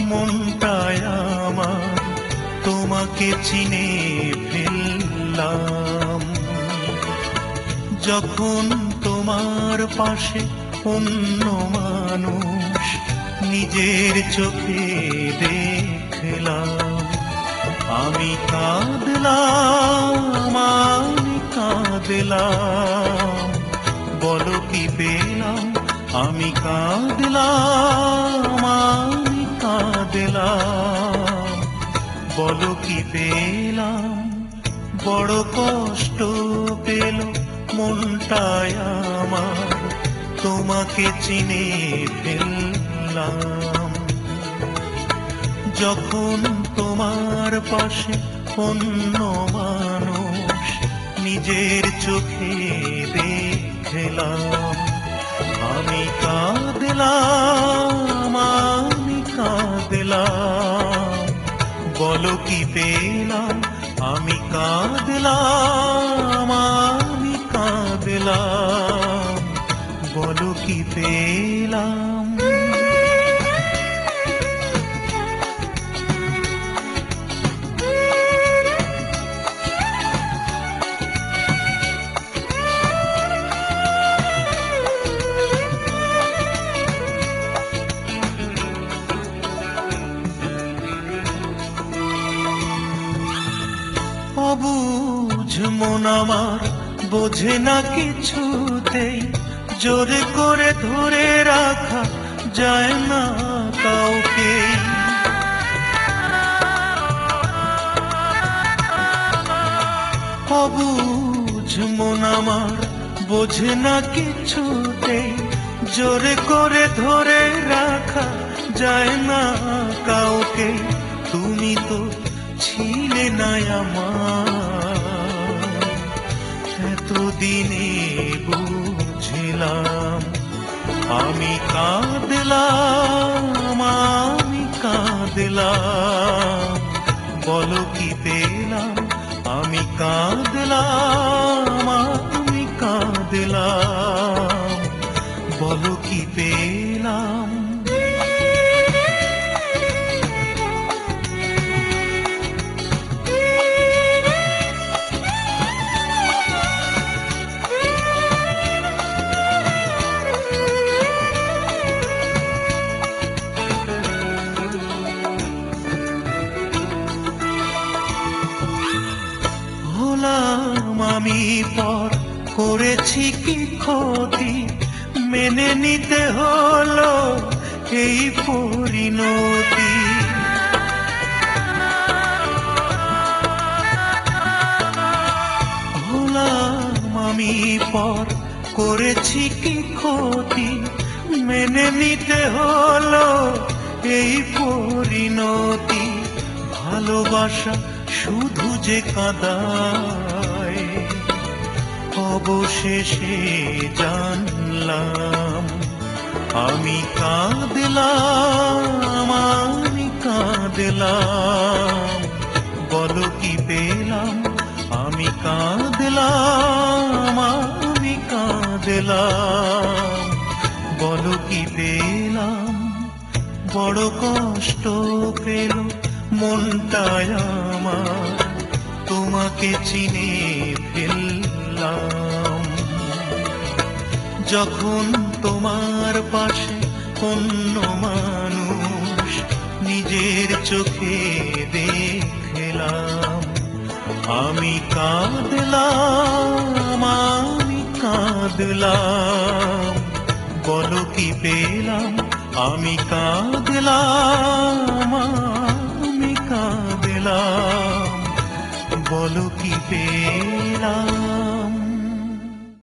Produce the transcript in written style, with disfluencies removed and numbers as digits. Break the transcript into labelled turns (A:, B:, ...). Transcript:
A: মনটায় আমার তোমাকে চিনে ফেললাম। যখন তোমার পাশে অন্য মানুষ নিজের চোখে দেখলাম, আমি কাঁদলাম, আমি কাঁদলাম। বলো কি পেলাম? আমি কাঁদলাম, আমি কাঁদলাম। বলো কি পেলাম? বড় কষ্ট পেল মনটায় আমার তোমাকে চিনে ফেললাম। যখন তোমার পাশে অন্য মানুষ নিজের চোখে দেখলাম, আমি কাঁদলাম, আমি কাঁদলাম। বলো কি পেলাম? আমি কাঁদলাম, আমি কাঁদলাম। বলো কি পেলাম? অবুঝ মন আমার বোঝে না কিছুতেই, জোরে করে ধরে রাখা যায় না কাউকে। অবুঝ মন আমার বোঝে না কিছুতেই, জোরে করে ধরে রাখা যায় না কাউকে। তুমি তো ছিলে না আমার, এতদিনে বুঝলাম। আমি কাঁদলাম, আমি কাঁদলাম। বলো কি পেলাম? আমি কাঁদলাম, আমি কাঁদলাম। বলো কি পেলাম? আমি পর করেছি কি ক্ষতি, মেনে নিতে হলো এই পরিণতি। হলাম আমি পর করেছি কি ক্ষতি, মেনে নিতে হলো এই পরিণতি। ভালোবাসা শুধু যে কাঁদায়, অবশেষে জানলাম। আমি কাঁদলাম, আমি কাঁদলাম। বলো কি পেলাম? আমি কাঁদলাম, আমি কাঁদলাম। বলো কি পেলাম? বড় কষ্ট পেল মনটায় আমার তোমাকে চিনে ফেললাম। যখন তোমার পাশে অন্য মানুষ নিজের চোখে দেখলাম, আমি কাঁদলাম, আমি কাঁদলাম। বলো কি পেলাম? আমি কাঁদলাম, আমি কাঁদলাম। বলো কি পেলাম?